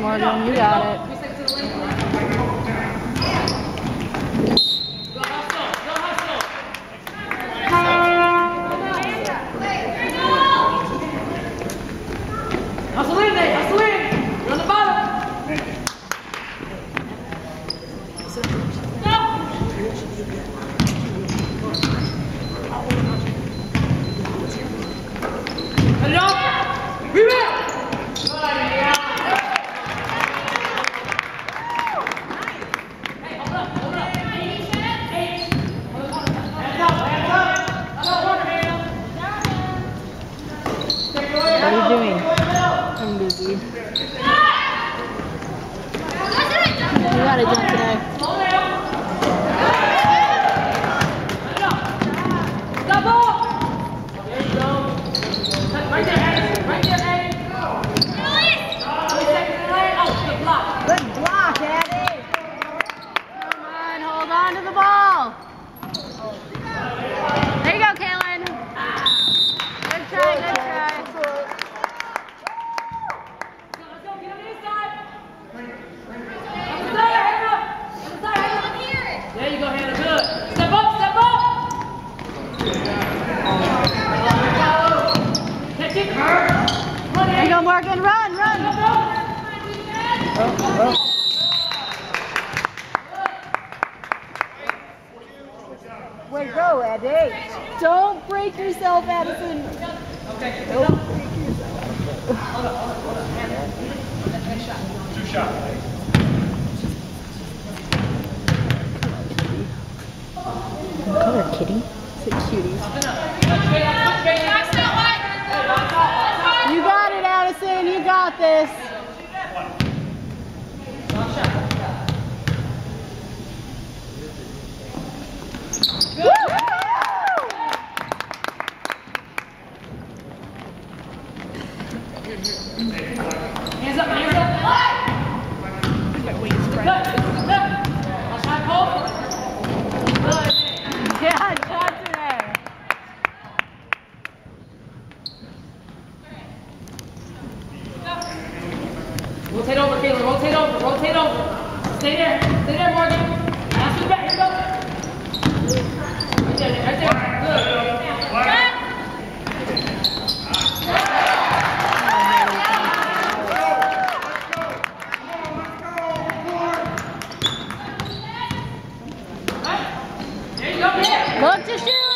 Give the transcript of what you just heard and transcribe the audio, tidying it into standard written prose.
Morgan. You got it. Hustle in, Nate. Hustle in. You're on the bottom. Cut it off. Rebound. What are you doing? I'm busy. You gotta jump today. Right there, Eddie. Right there, Eddie. Good block, Eddie. Come on, hold on to the ball. There you go, Kaylin. Good try, good try. Let's go, get on the inside. There you go, Hannah. Good. Step up, step up. Catch it. There you go, Morgan. Run, run. Way to go, Eddie. Don't break yourself, Addison. Okay. Nope. Two shots. Color kitty. It's a cutie. You got it, Addison. You got this. Woo! Hands up, hands up. Yeah, shot today. Rotate over, Kayla. Rotate over. Rotate over. Stay there. Stay there, Morgan. Pass it back. Here you go. Right there. Right there. Good. There you go. Look to shoot.